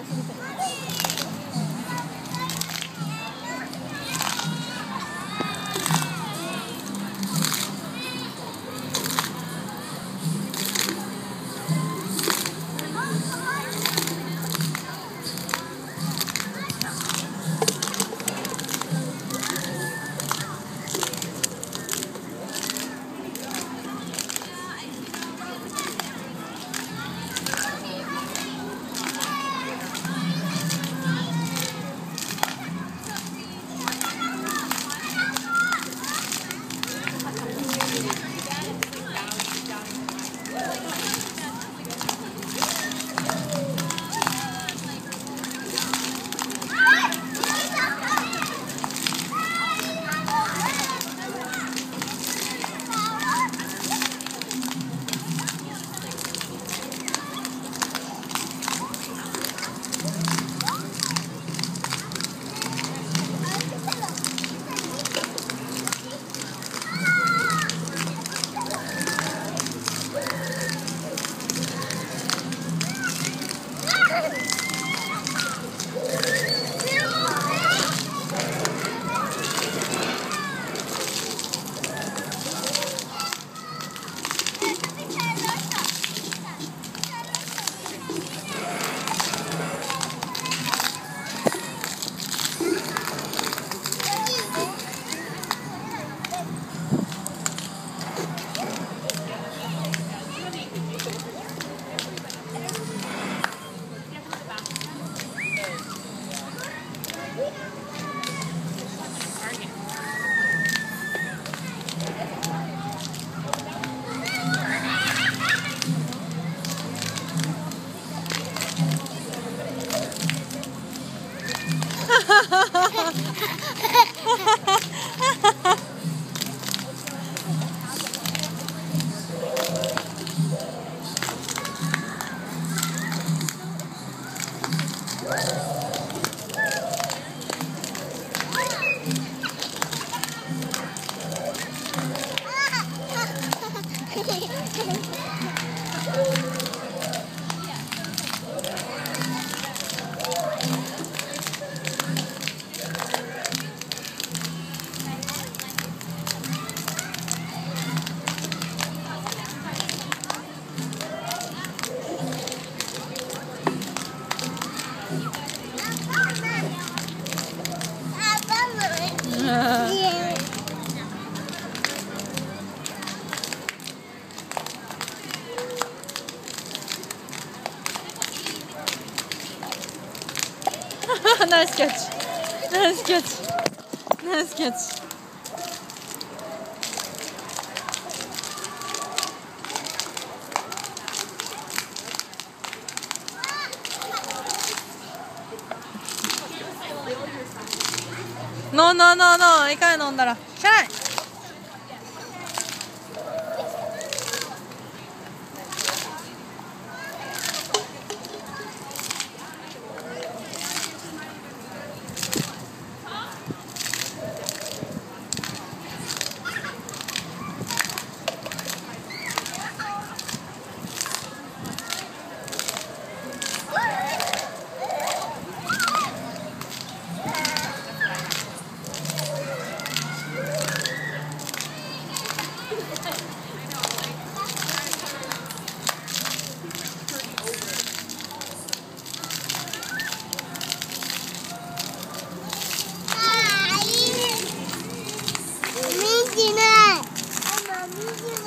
ナイスキャッチ、ナイスキャッチ、ナイスキャッチ。ノーノーノーノー、一回飲んだらしゃあない。 見てない。